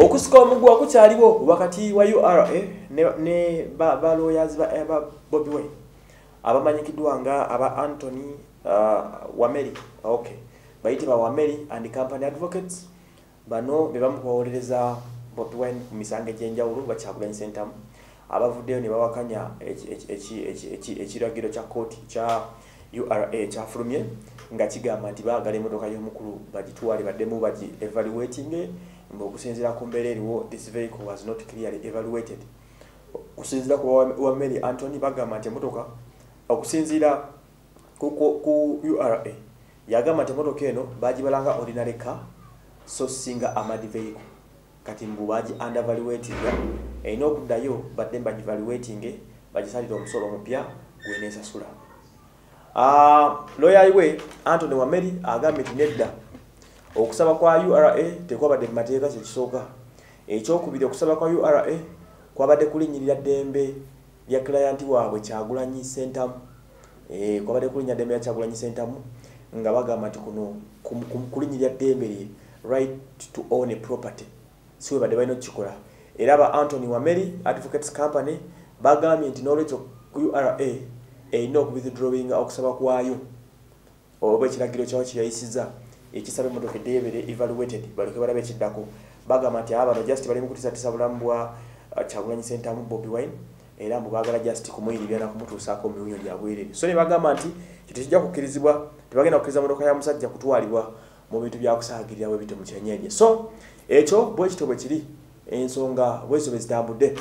Okusika omugwa kukyaliwo wakati wa URA ne ba lawyers ba Bobi Wine abamanyikiddwa nga aba Anthony Wameli. Okay, bayitibwa Wameli and Company Advocates. Bano bebamukolereza Bobi Wine ku misango egy'enjawulo Kyagulanyi Ssentamu. Abavuddeyo ne bawakanya ekiragiro kya kooti kya URA kyafulumye nga kigamba nti baagala emmotoka y'omukulu bagitwale baddemu bagi evaluating okusinziira ku mbeera eriwo. This vehicle was not clearly evaluated. Okusinziira ku Wameli Anthony bagamba nti emmotoka okusinziira ku URA yagamba nti emmotoka eno bagibalanga ordinary car so singa armored vehicle. Kati mbu baji undervaluating erina okuddayo badde bagivaluating bagisalira omusolo omupya gweneesasula. Lawyer we Anthony Wameli agambye nti nedda okusaba kwa URA tekwabadde mu mateeka kyekisooka. Ekyokubiri okusaba kwa URA kwabadde kulinnyirira ddembe lya client waabwe Kyagulanyi Ssentamu. Kwabadde kulinnyirira ddembe lya Kyagulanyi Ssentamu nga bagamba nti kuno kulinnyirira ddembe lye right to own a property. Siwe badde balina okukikola. Era aba Anthony Wameli Advocates Company bagambye nti n'olwekyo URA erina okuwithdrawinga okusaba kwayo oba ekiragiro kyawo kyeyayisiza ekisaba emmotoka eddeebere evaluated baleke balabe ekiddako. Bagamba nti abano just bali mu kutiisatiisa bulamu bwa Kyagulanyi Ssentamu Bobi Wine era mbu baagala just kumuyirira na kumutuusaako mu miwunyo gyabwerere. So ne bagamba nti kito kijja kukkirizibwa, tebagenda kukkiriza mmotoka ya musajja kutwalibwa mu bintu bya kusaagirira bwe bito mu kyenyenye. So ekyo bwe kito bwe kiri ensonga bwezo bwe zitambudde.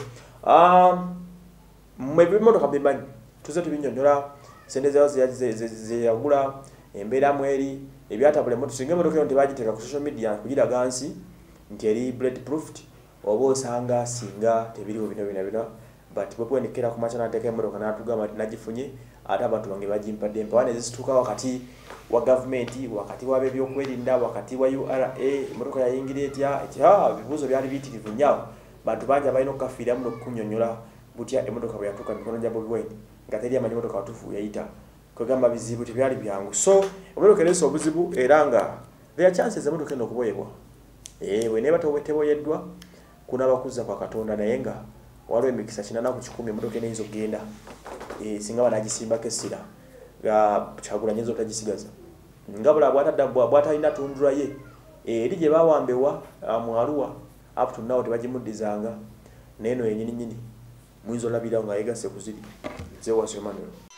Mmwe bimmotoka bimanyi tuze tubinnyonnyola sente zaawo zeyagula embeera mweri ebyatabula emmotoka. Singa emmotoka eno tebagiteeka ku social media kugiraga nsi nti eri bulletproofed oba osanga singa tebiriwo bino but bwe bwenikera ku makya n'ateeka emmotoka n'atugamba nti nagifunye ate abantu bange bagimpadde empawane ezituuka wakati wa gavumenti wakati w'ab'ebyokwerinda wakati wa URA emmotoka yayingira etya ebibuuzo byali biyitirivu nnyo. Bantu bangi abalina okukafiiramu n'okukunnyonnyola butya emmotoka bwe yatuuka mikono gya Bobi Wine nga teri amanyi emmotoka watuufu yayita kwegamba bizibu tebyali byangu. So emmotoka ereese obuzibu era nga there chances emmotoka eno okuboyebwa bweneeba teboyeddwa kunaaba kuzza kwa Katonda naye nga waliwo emikisa 80 ku 100 emmotoka eno eyinza okugenda singa banagisimbako essira nga Kyagulanyi ayinza otagisigaza nga bula bw'atalina tundura ye eri gye bawambewa mu Arua up to now tebagimuddizanga n'eno yennyini muyinza olabirawo nga yegasse ku ziri. Nze Wasyo Emmanuel.